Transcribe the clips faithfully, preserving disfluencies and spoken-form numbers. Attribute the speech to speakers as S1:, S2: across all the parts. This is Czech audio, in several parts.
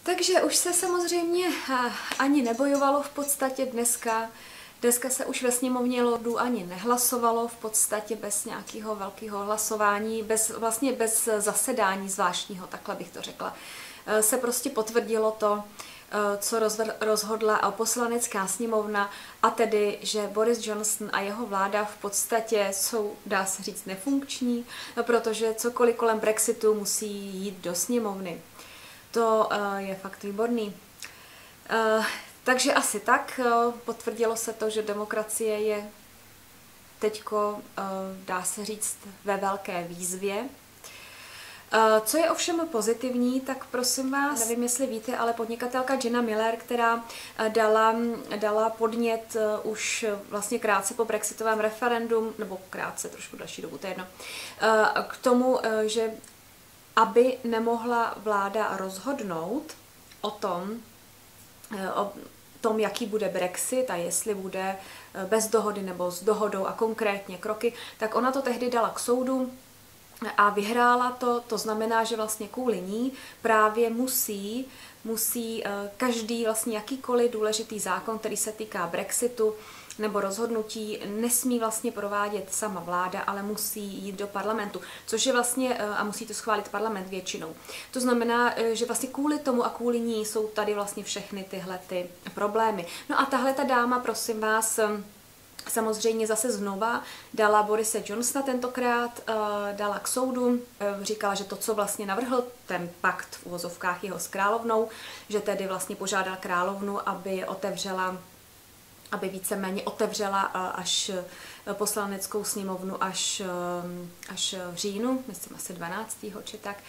S1: Takže už se samozřejmě ani nebojovalo v podstatě dneska. Dneska se už ve sněmovně lordů ani nehlasovalo, v podstatě bez nějakého velkého hlasování, bez, vlastně bez zasedání zvláštního, takhle bych to řekla. Se prostě potvrdilo to, co rozhodla poslanecká sněmovna, a tedy, že Boris Johnson a jeho vláda v podstatě jsou, dá se říct, nefunkční, protože cokoliv kolem Brexitu musí jít do sněmovny. To je fakt výborný. Takže asi tak, potvrdilo se to, že demokracie je teďko, dá se říct, ve velké výzvě. Co je ovšem pozitivní, tak prosím vás, nevím, jestli víte, ale podnikatelka Jenna Miller, která dala, dala podnět už vlastně krátce po brexitovém referendum, nebo krátce, trošku další dobu, to je jedno, k tomu, že aby nemohla vláda rozhodnout o tom, o tom, jaký bude Brexit a jestli bude bez dohody nebo s dohodou a konkrétně kroky, tak ona to tehdy dala k soudu a vyhrála to. To znamená, že vlastně kvůli ní právě musí, musí každý vlastně jakýkoliv důležitý zákon, který se týká Brexitu nebo rozhodnutí, nesmí vlastně provádět sama vláda, ale musí jít do parlamentu, což je vlastně, a musí to schválit parlament většinou. To znamená, že vlastně kvůli tomu a kvůli ní jsou tady vlastně všechny tyhle ty problémy. No a tahle ta dáma, prosím vás, samozřejmě zase znova dala Borise Johnsona tentokrát, dala k soudu, říkala, že to, co vlastně navrhl ten pakt v uvozovkách jeho s královnou, že tedy vlastně požádal královnu, aby otevřela aby víceméně otevřela až poslaneckou sněmovnu až, až v říjnu, myslím asi dvanáctého či tak.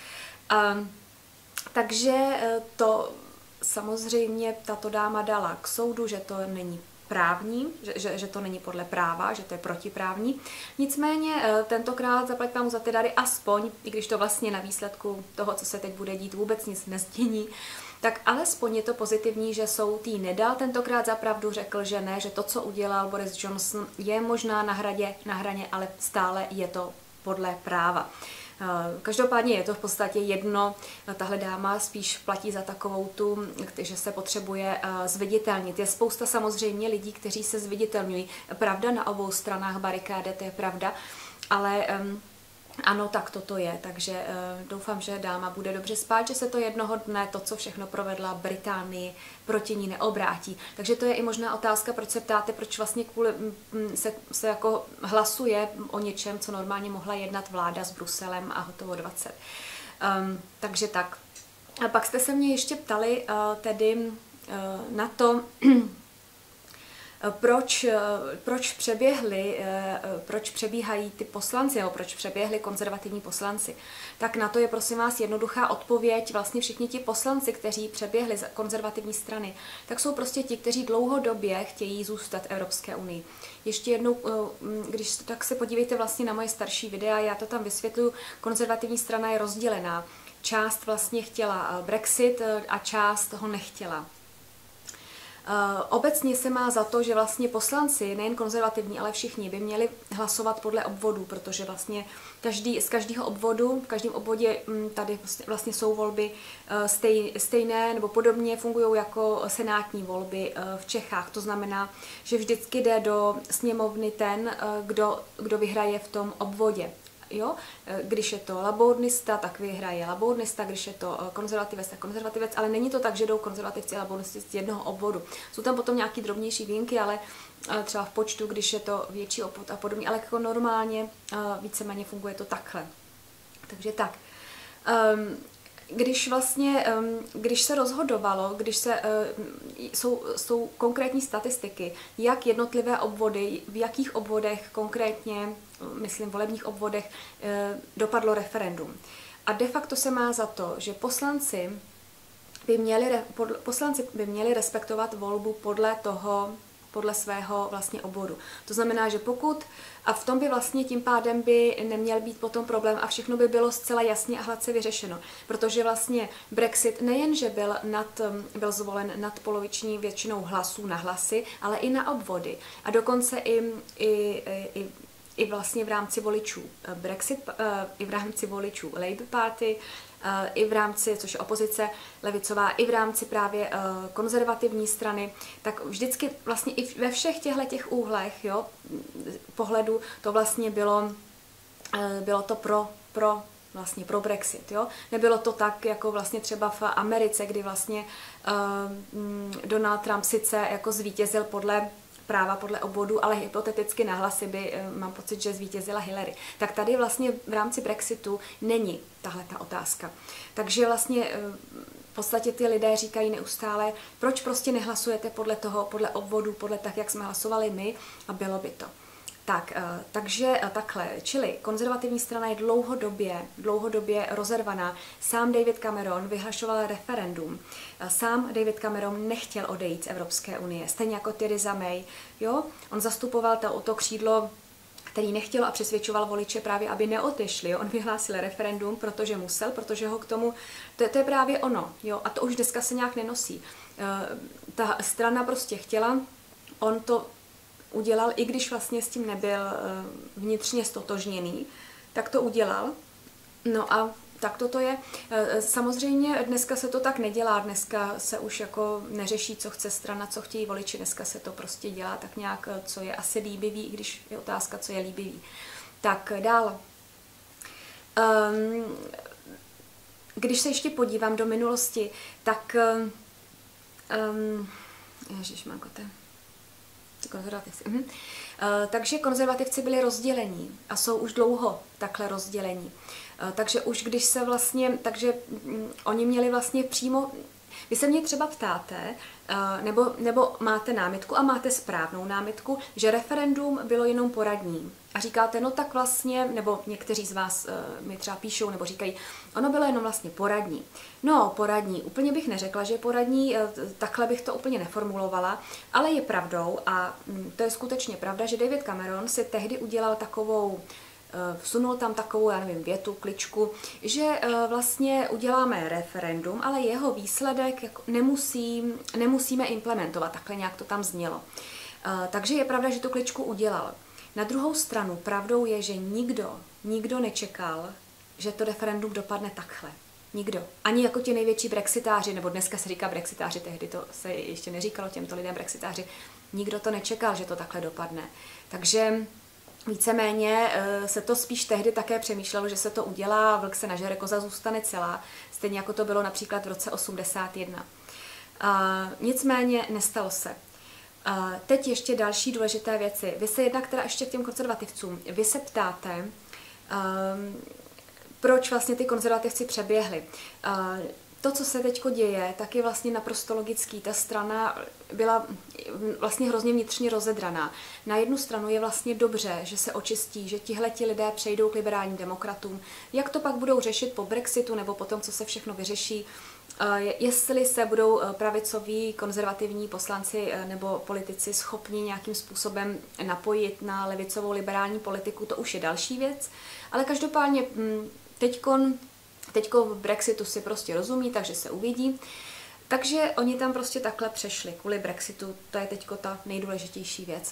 S1: Takže to samozřejmě tato dáma dala k soudu, že to není právní, že, že, že to není podle práva, že to je protiprávní. Nicméně tentokrát zaplať pámu za ty dary aspoň, i když to vlastně na výsledku toho, co se teď bude dít, vůbec nic nezmění, tak alespoň je to pozitivní, že soud jí nedal tentokrát za pravdu, řekl, že ne, že to, co udělal Boris Johnson, je možná na, hradě, na hraně, ale stále je to podle práva. Každopádně je to v podstatě jedno, tahle dáma spíš platí za takovou tu, že se potřebuje zviditelnit. Je spousta samozřejmě lidí, kteří se zviditelňují. Pravda na obou stranách barikády, to je pravda, ale ano, tak toto je, takže uh, doufám, že dáma bude dobře spát, že se to jednoho dne, to, co všechno provedla Británii, proti ní neobrátí. Takže to je i možná otázka, proč se ptáte, proč vlastně kvůli, m, se, se jako hlasuje o něčem, co normálně mohla jednat vláda s Bruselem a hotovo dvacet. Um, takže tak. A pak jste se mě ještě ptali uh, tedy uh, na to, Proč, proč, přeběhli, proč přebíhají ty poslanci, nebo proč přeběhli konzervativní poslanci. Tak na to je, prosím vás, jednoduchá odpověď. Vlastně všichni ti poslanci, kteří přeběhli z konzervativní strany, tak jsou prostě ti, kteří dlouhodobě chtějí zůstat v Evropské unii. Ještě jednou, když tak se podívejte vlastně na moje starší videa, já to tam vysvětluju, konzervativní strana je rozdělená. Část vlastně chtěla Brexit a část ho nechtěla. Uh, obecně se má za to, že vlastně poslanci, nejen konzervativní, ale všichni by měli hlasovat podle obvodů, protože vlastně každý, z každého obvodu, v každém obvodě m, tady vlastně, vlastně jsou volby uh, stej, stejné nebo podobně fungují jako senátní volby uh, v Čechách. To znamená, že vždycky jde do sněmovny ten, uh, kdo, kdo vyhraje v tom obvodě. Jo? Když je to labournista, tak vyhraje labournista, když je to konzervativec, tak konzervativec, ale není to tak, že jdou konzervativci a labournisti z jednoho obvodu. Jsou tam potom nějaký drobnější výjimky, ale třeba v počtu, když je to větší obvod a podobně, ale jako normálně víceméně funguje to takhle. Takže tak. Um, Když vlastně, když se rozhodovalo, když se, jsou, jsou konkrétní statistiky, jak jednotlivé obvody, v jakých obvodech konkrétně, myslím volebních obvodech, dopadlo referendum. A de facto se má za to, že poslanci by měli, poslanci by měli respektovat volbu podle toho, podle svého vlastně obvodu. To znamená, že pokud, a v tom by vlastně tím pádem by neměl být potom problém a všechno by bylo zcela jasně a hladce vyřešeno. Protože vlastně Brexit nejenže byl, nad, byl zvolen nad poloviční většinou hlasů na hlasy, ale i na obvody. A dokonce i, i, i i vlastně v rámci voličů Brexit, i v rámci voličů Labour Party i v rámci, což je opozice levicová, i v rámci právě konzervativní strany, tak vždycky vlastně i ve všech těchto těch úhlech, jo, pohledu to vlastně bylo, bylo to pro, pro vlastně pro Brexit, jo. Nebylo to tak, jako vlastně třeba v Americe, kdy vlastně uh, Donald Trump sice jako zvítězil podle práva, podle obvodu, ale hypoteticky na hlasy by, uh, mám pocit, že zvítězila Hillary. Tak tady vlastně v rámci Brexitu není tahle ta otázka. Takže vlastně uh, v podstatě ty lidé říkají neustále, proč prostě nehlasujete podle toho, podle obvodu, podle tak, jak jsme hlasovali my a bylo by to. Tak, takže takhle, čili konzervativní strana je dlouhodobě, dlouhodobě rozervaná. Sám David Cameron vyhlašoval referendum. Sám David Cameron nechtěl odejít z Evropské unie, stejně jako Theresa May. Jo? On zastupoval to, to křídlo, který nechtěl a přesvědčoval voliče právě, aby neodešli. Jo? On vyhlásil referendum, protože musel, protože ho k tomu, to, to je právě ono. Jo? A to už dneska se nějak nenosí. Ta strana prostě chtěla, on to udělal, i když vlastně s tím nebyl vnitřně stotožněný, tak to udělal. No a tak toto je. Samozřejmě dneska se to tak nedělá, dneska se už jako neřeší, co chce strana, co chtějí voliči, dneska se to prostě dělá tak nějak, co je asi líbivý, i když je otázka, co je líbivý. Tak dál. Um, když se ještě podívám do minulosti, tak um, ježišmarkote. Konzervativci. Mhm. Uh, takže konzervativci byli rozdělení a jsou už dlouho takhle rozdělení. Uh, takže už když se vlastně, takže um, oni měli vlastně přímo, vy se mě třeba ptáte, uh, nebo, nebo máte námitku a máte správnou námitku, že referendum bylo jenom poradní. A říkáte, no tak vlastně, nebo někteří z vás uh, mi třeba píšou nebo říkají, ono bylo jenom vlastně poradní. No, poradní, úplně bych neřekla, že je poradní, uh, takhle bych to úplně neformulovala, ale je pravdou a um, to je skutečně pravda, že David Cameron si tehdy udělal takovou, vsunul tam takovou, já nevím, větu, kličku, že vlastně uděláme referendum, ale jeho výsledek jako nemusí, nemusíme implementovat, takhle nějak to tam znělo. Takže je pravda, že tu kličku udělal. Na druhou stranu pravdou je, že nikdo, nikdo nečekal, že to referendum dopadne takhle. Nikdo. Ani jako ti největší brexitáři, nebo dneska se říká brexitáři, tehdy to se ještě neříkalo těmto lidem brexitáři, nikdo to nečekal, že to takhle dopadne. Takže víceméně se to spíš tehdy také přemýšlelo, že se to udělá, vlk se nažere, koza zůstane celá, stejně jako to bylo například v roce osmdesát jedna. Uh, nicméně nestalo se. Uh, teď ještě další důležité věci. Vy se jednak teda ještě k těm konzervativcům, vy se ptáte, um, proč vlastně ty konzervativci přeběhli. Uh, To, co se teď děje, tak je vlastně naprosto logický. Ta strana byla vlastně hrozně vnitřně rozedraná. Na jednu stranu je vlastně dobře, že se očistí, že tihleti lidé přejdou k liberálním demokratům. Jak to pak budou řešit po Brexitu nebo po tom, co se všechno vyřeší, jestli se budou pravicoví, konzervativní poslanci nebo politici schopni nějakým způsobem napojit na levicovou liberální politiku, to už je další věc. Ale každopádně teďkon Teďko v Brexitu si prostě rozumí, takže se uvidí. Takže oni tam prostě takhle přešli kvůli Brexitu, to je teďko ta nejdůležitější věc.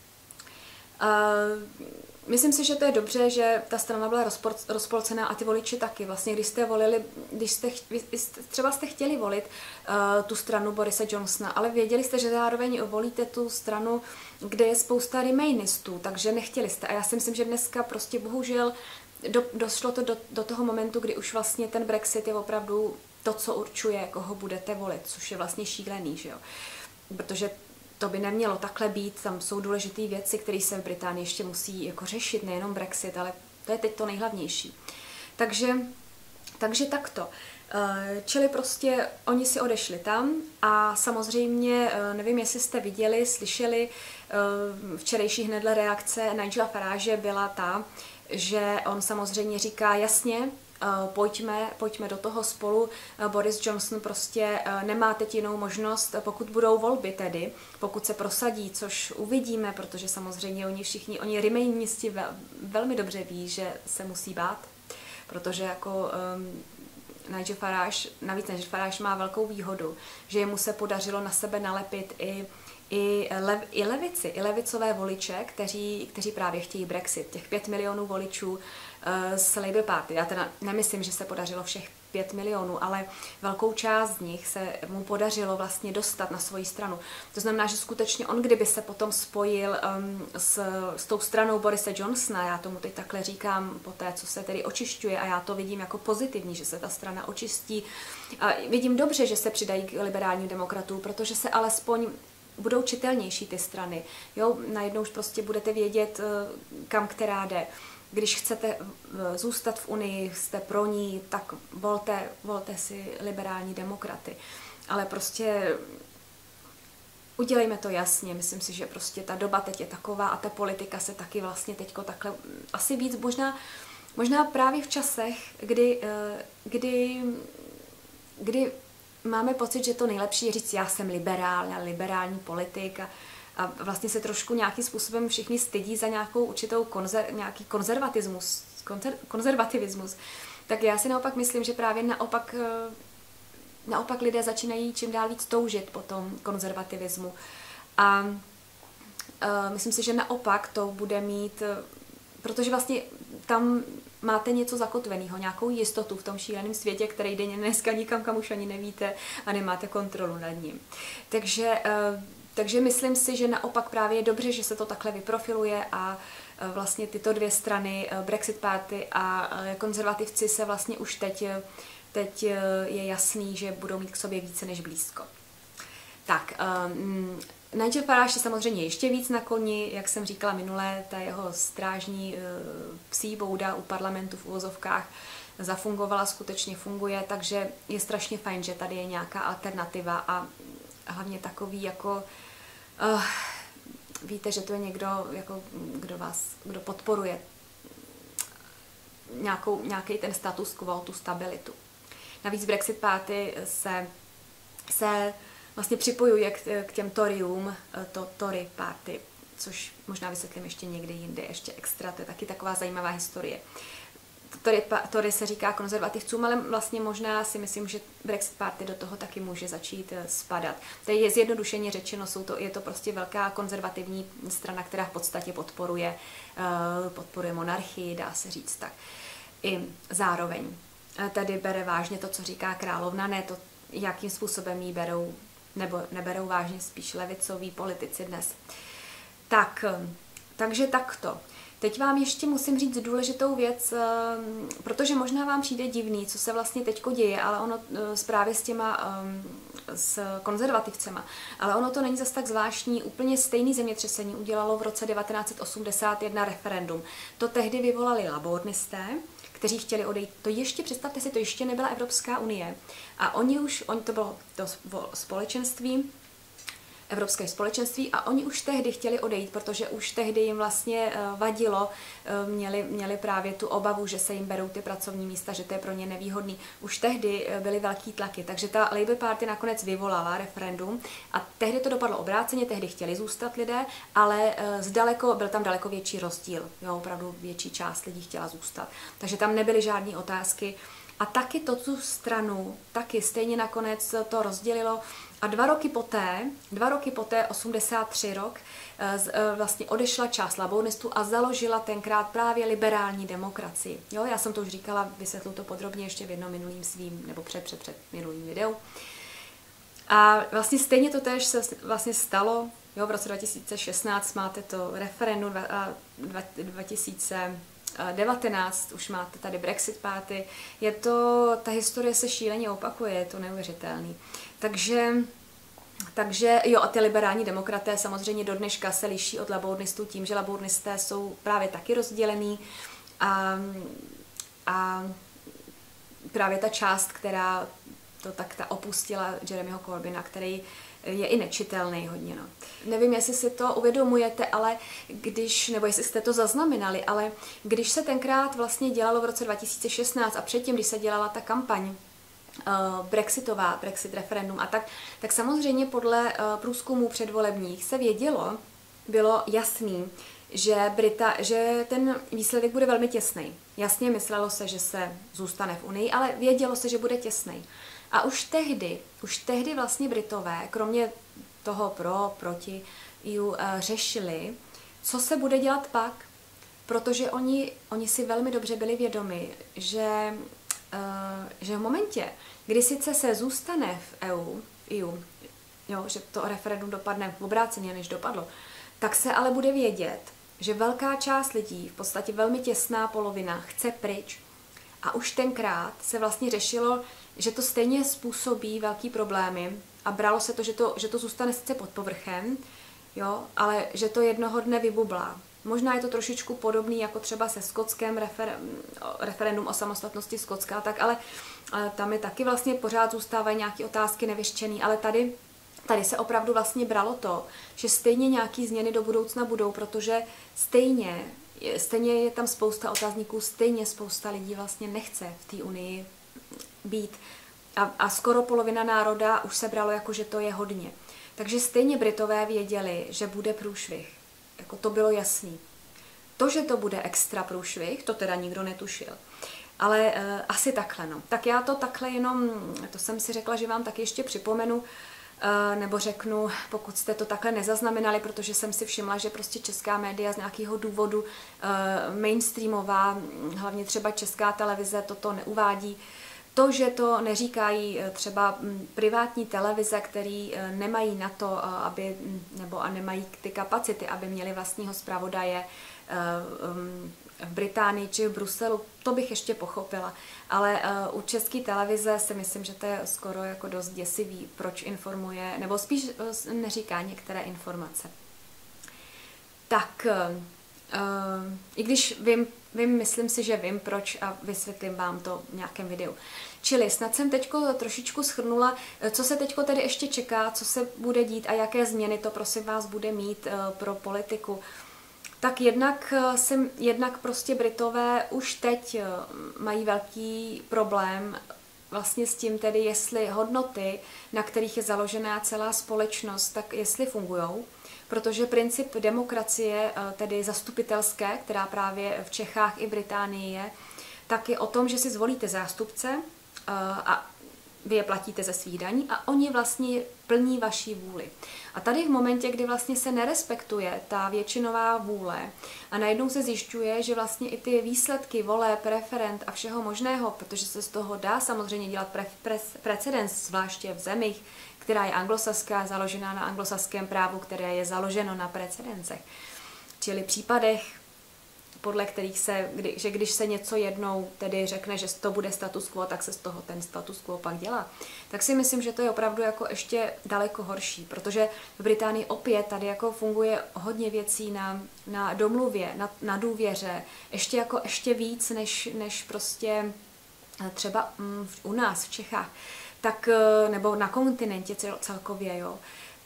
S1: Uh, myslím si, že to je dobře, že ta strana byla rozpolcená a ty voliči taky. Vlastně, když jste volili, když jste, třeba jste chtěli volit uh, tu stranu Borise Johnsona, ale věděli jste, že zároveň volíte tu stranu, kde je spousta remainistů, takže nechtěli jste. A já si myslím, že dneska prostě bohužel Do, došlo to do, do toho momentu, kdy už vlastně ten Brexit je opravdu to, co určuje, koho budete volit, což je vlastně šílený, že jo? Protože to by nemělo takhle být, tam jsou důležité věci, které se v Británii ještě musí jako řešit, nejenom Brexit, ale to je teď to nejhlavnější. Takže, takže takto. Čili prostě oni si odešli tam a samozřejmě, nevím, jestli jste viděli, slyšeli, včerejší hnedle reakce Nigela Farage byla ta, že on samozřejmě říká jasně, pojďme, pojďme do toho spolu, Boris Johnson prostě nemá teď jinou možnost, pokud budou volby tedy, pokud se prosadí, což uvidíme, protože samozřejmě oni všichni, oni remainisti velmi dobře ví, že se musí bát, protože jako um, Nigel Farage, navíc Nigel Farage má velkou výhodu, že jemu se podařilo na sebe nalepit i I, lev, i levici, i levicové voliče, kteří, kteří právě chtějí Brexit. Těch pět milionů voličů uh, z Labour Party. Já teda nemyslím, že se podařilo všech pět milionů, ale velkou část z nich se mu podařilo vlastně dostat na svoji stranu. To znamená, že skutečně on, kdyby se potom spojil um, s, s tou stranou Borise Johnsona, já tomu teď takhle říkám po té, co se tedy očišťuje, a já to vidím jako pozitivní, že se ta strana očistí. A vidím dobře, že se přidají k liberálním demokratům, protože se alespoň budou čitelnější ty strany. Jo, najednou už prostě budete vědět, kam která jde. Když chcete zůstat v Unii, jste pro ní, tak volte, volte si liberální demokraty. Ale prostě udělejme to jasně. Myslím si, že prostě ta doba teď je taková a ta politika se taky vlastně teďko takhle asi víc, možná, možná právě v časech, kdy, kdy, kdy máme pocit, že to nejlepší je říct, já jsem liberál, já liberální politik a, a vlastně se trošku nějakým způsobem všichni stydí za nějakou určitou konzer, nějaký konzervatismus, konzer, konzervativismus. Tak já si naopak myslím, že právě naopak, naopak lidé začínají čím dál víc toužit po tom konzervativismu. A, a myslím si, že naopak to bude mít, protože vlastně tam máte něco zakotveného, nějakou jistotu v tom šíleném světě, který jde dneska nikam, kam už ani nevíte a nemáte kontrolu nad ním. Takže, takže myslím si, že naopak právě je dobře, že se to takhle vyprofiluje a vlastně tyto dvě strany, Brexit Party a konzervativci, se vlastně už teď, teď je jasný, že budou mít k sobě více než blízko. Tak, um, Nigel Farage je samozřejmě ještě víc na koni, jak jsem říkala minule, ta jeho strážní uh, psí bouda u parlamentu v uvozovkách zafungovala, skutečně funguje, takže je strašně fajn, že tady je nějaká alternativa a hlavně takový jako, uh, víte, že to je někdo, jako, kdo vás, kdo podporuje nějakou, nějaký ten status quo, tu stabilitu. Navíc Brexit Party se, se vlastně připojuje k, k těm Toryům, to Tory Party, což možná vysvětlím ještě někdy jinde, ještě extra, to je taky taková zajímavá historie. Tory, Tory se říká konzervativcům, ale vlastně možná si myslím, že Brexit Party do toho taky může začít spadat. To je zjednodušeně řečeno, jsou to, je to prostě velká konzervativní strana, která v podstatě podporuje, podporuje monarchii, dá se říct tak. I zároveň tady bere vážně to, co říká královna, ne to, jakým způsobem jí berou, nebo neberou vážně spíš levicoví politici dnes. Tak, takže takto. Teď vám ještě musím říct důležitou věc, protože možná vám přijde divný, co se vlastně teďko děje, ale ono právě s těma s konzervativcema, ale ono to není zas tak zvláštní. Úplně stejný zemětřesení udělalo v roce devatenáct set osmdesát jedna referendum. To tehdy vyvolali labournisté, kteří chtěli odejít. To ještě, představte si, to ještě nebyla Evropská unie. A oni už, oni to bylo to společenství, Evropské společenství, a oni už tehdy chtěli odejít, protože už tehdy jim vlastně vadilo, měli, měli právě tu obavu, že se jim berou ty pracovní místa, že to je pro ně nevýhodný. Už tehdy byly velký tlaky, takže ta Labour Party nakonec vyvolala referendum a tehdy to dopadlo obráceně, tehdy chtěli zůstat lidé, ale zdaleko, byl tam daleko větší rozdíl, jo, opravdu větší část lidí chtěla zůstat. Takže tam nebyly žádné otázky. A taky to tu stranu, taky stejně nakonec to rozdělilo. A dva roky poté, dva roky poté, osmdesát tři rok, vlastně odešla část labouristů a založila tenkrát právě liberální demokracii. Jo, já jsem to už říkala, vysvětlu to podrobně ještě v jednom minulým svým, nebo před, před, před minulým videu. A vlastně stejně to též se vlastně stalo, jo, v roce dva tisíce šestnáct máte to referendum, dva tisíce devatenáct už máte tady Brexit Party. Je to, ta historie se šíleně opakuje, je to neuvěřitelný. Takže, takže jo, a ty liberální demokraté samozřejmě do dneška se liší od labournistů tím, že labournisté jsou právě taky rozdělený a, a právě ta část, která to tak ta opustila Jeremyho Corbyna, který je i nečitelný hodně. No. Nevím, jestli si to uvědomujete, ale když, nebo jestli jste to zaznamenali, ale když se tenkrát vlastně dělalo v roce dva tisíce šestnáct a předtím, když se dělala ta kampaň uh, brexitová, Brexit referendum a tak, tak samozřejmě podle uh, průzkumů předvolebních se vědělo, bylo jasný, že, Brita, že ten výsledek bude velmi těsný. Jasně myslelo se, že se zůstane v Unii, ale vědělo se, že bude těsný. A už tehdy, už tehdy vlastně Britové, kromě toho pro, proti E U, řešili, co se bude dělat pak, protože oni, oni si velmi dobře byli vědomi, že že v momentě, kdy sice se zůstane v E U, E U jo, že to referendum dopadne obráceně, než dopadlo, tak se ale bude vědět, že velká část lidí, v podstatě velmi těsná polovina, chce pryč. A už tenkrát se vlastně řešilo, že to stejně způsobí velký problémy a bralo se to, že to, že to zůstane sice pod povrchem, jo, ale že to jednoho dne vybublá. Možná je to trošičku podobný jako třeba se skotském refer, referendum o samostatnosti Skotska, tak ale, ale tam je taky vlastně pořád zůstávají nějaké otázky nevyřčené, ale tady, tady se opravdu vlastně bralo to, že stejně nějaké změny do budoucna budou, protože stejně, stejně je tam spousta otázníků, stejně spousta lidí vlastně nechce v té unii být. A, a skoro polovina národa už se bralo jako, že to je hodně. Takže stejně Britové věděli, že bude průšvih. Jako to bylo jasný. To, že to bude extra průšvih, to teda nikdo netušil. Ale e, asi takhle, no. Tak já to takhle jenom, to jsem si řekla, že vám taky ještě připomenu, e, nebo řeknu, pokud jste to takhle nezaznamenali, protože jsem si všimla, že prostě česká média z nějakého důvodu e, mainstreamová, hlavně třeba Česká televize, toto neuvádí. To, že to neříkají třeba privátní televize, které nemají na to, aby, nebo a nemají ty kapacity, aby měli vlastního zpravodaje v Británii či v Bruselu, to bych ještě pochopila. Ale u České televize si myslím, že to je skoro jako dost děsivý, proč informuje, nebo spíš neříká některé informace. Tak, i když vím, vím, myslím si, že vím proč a vysvětlím vám to v nějakém videu. Čili snad jsem teďko trošičku shrnula, co se teďko tedy ještě čeká, co se bude dít a jaké změny to prosím vás bude mít pro politiku. Tak jednak, jsem, jednak prostě Britové už teď mají velký problém vlastně s tím tedy, jestli hodnoty, na kterých je založená celá společnost, tak jestli fungujou. Protože princip demokracie, tedy zastupitelské, která právě v Čechách i Británii je, tak je o tom, že si zvolíte zástupce a vy je platíte ze svých daní a oni vlastně plní vaší vůli. A tady v momentě, kdy vlastně se nerespektuje ta většinová vůle a najednou se zjišťuje, že vlastně i ty výsledky voleb, referend a všeho možného, protože se z toho dá samozřejmě dělat pre, pre, precedens, zvláště v zemích, která je anglosaská, založená na anglosaském právu, které je založeno na precedencech. Čili případech, podle kterých se, kdy, že když se něco jednou tedy řekne, že to bude status quo, tak se z toho ten status quo pak dělá. Tak si myslím, že to je opravdu jako ještě daleko horší, protože v Británii opět tady jako funguje hodně věcí na, na domluvě, na, na důvěře, ještě jako ještě víc, než, než prostě třeba mm, u nás v Čechách, tak, nebo na kontinentě cel, celkově, jo.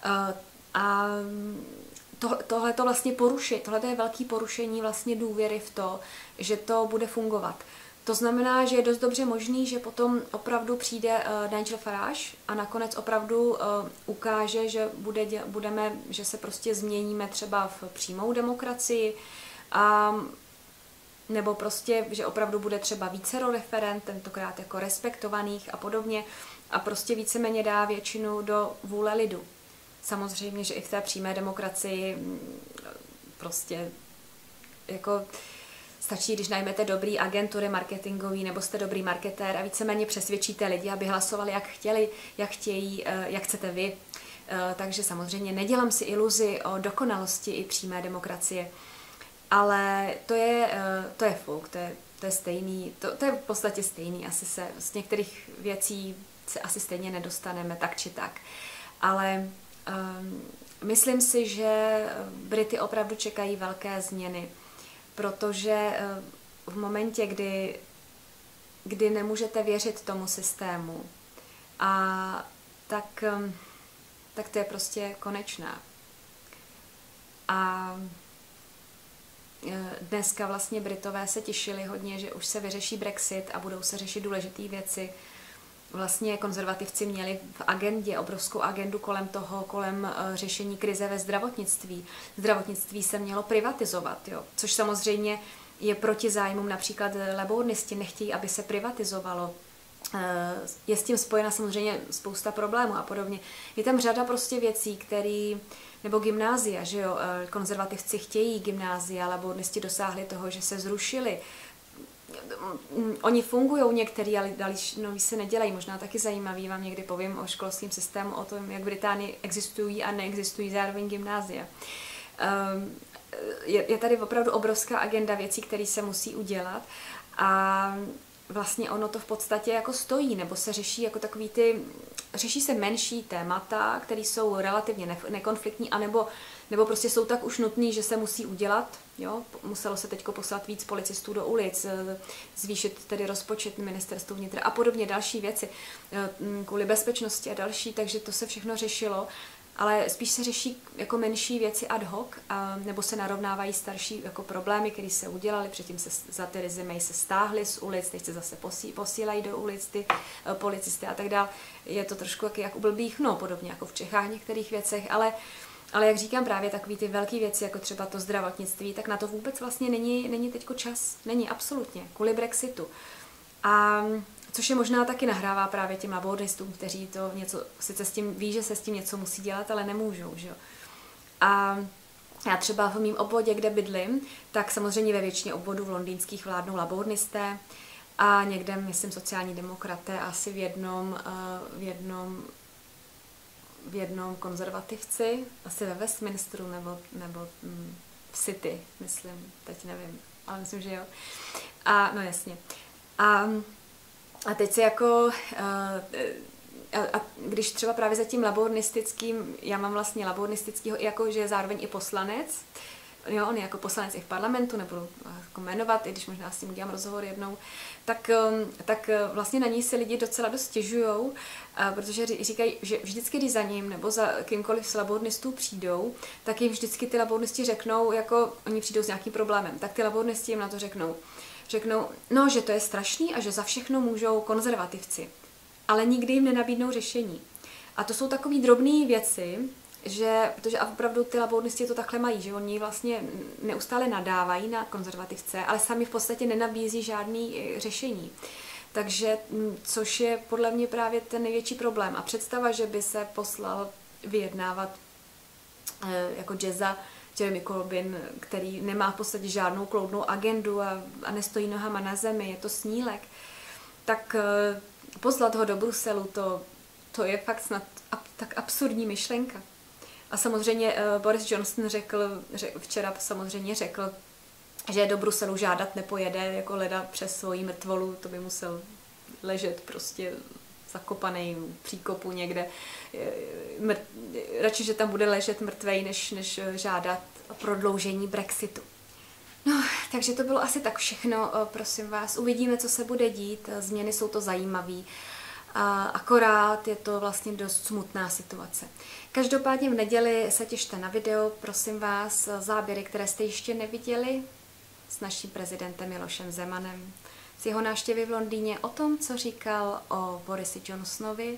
S1: A To, tohle to vlastně porušit, tohle je velký porušení vlastně důvěry v to, že to bude fungovat. To znamená, že je dost dobře možný, že potom opravdu přijde uh, Nigel Farage a nakonec opravdu uh, ukáže, že, bude, budeme, že se prostě změníme třeba v přímou demokracii, a, nebo prostě, že opravdu bude třeba vícero referent, tentokrát jako respektovaných a podobně, a prostě víceméně dá většinu do vůle lidu. Samozřejmě, že i v té přímé demokracii prostě jako stačí, když najmete dobrý agentury marketingový nebo jste dobrý marketér a víceméně přesvědčíte lidi, aby hlasovali, jak chtěli, jak chtějí, jak chcete vy. Takže samozřejmě nedělám si iluzi o dokonalosti i přímé demokracie, ale to je, to je fouk, to je, to je stejný, to, to je v podstatě stejný, asi se z některých věcí se asi stejně nedostaneme tak či tak, ale Um, myslím si, že Brity opravdu čekají velké změny, protože uh, v momentě, kdy, kdy nemůžete věřit tomu systému, a tak, um, tak to je prostě konečná. A uh, dneska vlastně Britové se těšili hodně, že už se vyřeší Brexit a budou se řešit důležité věci. Vlastně konzervativci měli v agendě obrovskou agendu kolem toho, kolem uh, řešení krize ve zdravotnictví. Zdravotnictví se mělo privatizovat, jo? Což samozřejmě je proti zájmům, například labouristi nechtějí, aby se privatizovalo. Uh, je s tím spojena samozřejmě spousta problémů a podobně. Je tam řada prostě věcí, které, nebo gymnázia, že jo, konzervativci chtějí gymnázia, labouristi dosáhli toho, že se zrušili. oni fungují některý, ale další noví se nedělají. Možná taky zajímavý, vám někdy povím o školském systému, o tom, jak v Británii existují a neexistují zároveň gymnázia. Um, je, je tady opravdu obrovská agenda věcí, které se musí udělat a vlastně ono to v podstatě jako stojí, nebo se řeší jako takový ty, řeší se menší témata, které jsou relativně ne, nekonfliktní, anebo nebo prostě jsou tak už nutný, že se musí udělat. Jo? Muselo se teď poslat víc policistů do ulic, zvýšit tedy rozpočet ministerstvu vnitra a podobně další věci kvůli bezpečnosti a další, takže to se všechno řešilo. Ale spíš se řeší jako menší věci ad hoc, a, nebo se narovnávají starší jako problémy, které se udělaly, předtím se za Theresa May se stáhly z ulic, teď se zase posí, posílají do ulic ty uh, policisty a tak dále. Je to trošku jak, jak u blbých, no podobně jako v Čechách v některých věcech, ale, ale jak říkám právě takový ty velké věci, jako třeba to zdravotnictví, tak na to vůbec vlastně není, není teďko čas, není absolutně, kvůli Brexitu. A což je možná taky nahrává právě těm laboristům, kteří to něco, sice s tím ví, že se s tím něco musí dělat, ale nemůžou, že jo. A já třeba v mém obvodě, kde bydlím, tak samozřejmě ve většině obvodů v londýnských vládnou laboristé a někde, myslím, sociální demokraté, asi v jednom, v jednom, v jednom konzervativci, asi ve Westminsteru nebo, nebo v City, myslím, teď nevím, ale myslím, že jo. A no jasně. A A teď se jako, a, a když třeba právě za tím labornistickým, já mám vlastně labornistického, jako že je zároveň i poslanec, jo, on je jako poslanec i v parlamentu, nebudu jako jmenovat, i když možná s tím udělám rozhovor jednou, tak, tak vlastně na něj se lidi docela dost stěžujou, protože říkají, že vždycky, když za ním nebo za kýmkoliv z labornistů přijdou, tak jim vždycky ty labornisti řeknou, jako oni přijdou s nějakým problémem, tak ty labornisti jim na to řeknou, Řeknou, no, že to je strašný a že za všechno můžou konzervativci, ale nikdy jim nenabídnou řešení. A to jsou takové drobné věci, že, protože a opravdu ty laboristi to takhle mají, že oni vlastně neustále nadávají na konzervativce, ale sami v podstatě nenabízí žádný řešení. Takže, což je podle mě právě ten největší problém. A představa, že by se poslal vyjednávat jako jazza Jeremy Corbyn, který nemá v podstatě žádnou kloudnou agendu a, a nestojí nohama na zemi, je to snílek, tak uh, poslat ho do Bruselu, to, to je fakt snad ab, tak absurdní myšlenka. A samozřejmě uh, Boris Johnson řekl, řek, včera samozřejmě řekl, že do Bruselu žádat nepojede, jako leda přes svoji mrtvolu, to by musel ležet prostě zakopaný v příkopu někde. Mrt, radši, že tam bude ležet mrtvej, než, než žádat o prodloužení Brexitu. No, takže to bylo asi tak všechno, prosím vás. Uvidíme, co se bude dít. Změny jsou to zajímavé. Akorát je to vlastně dost smutná situace. Každopádně v neděli se těšte na video, prosím vás, záběry, které jste ještě neviděli s naším prezidentem Milošem Zemanem, z jeho návštěvy v Londýně, o tom, co říkal o Borisi Johnsonovi.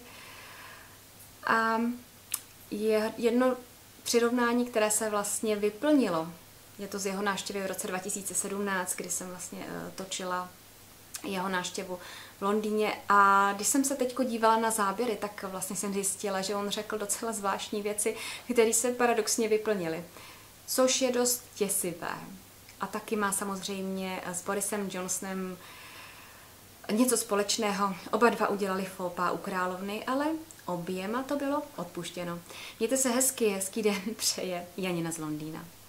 S1: A je jedno přirovnání, které se vlastně vyplnilo. Je to z jeho návštěvy v roce dva tisíce sedmnáct, kdy jsem vlastně točila jeho návštěvu v Londýně. A když jsem se teď dívala na záběry, tak vlastně jsem zjistila, že on řekl docela zvláštní věci, které se paradoxně vyplnily. Což je dost děsivé. A taky má samozřejmě s Borisem Johnsonem něco společného. Oba dva udělali fópa u královny, ale oběma to bylo odpuštěno. Mějte se hezky, hezký den přeje Janina z Londýna.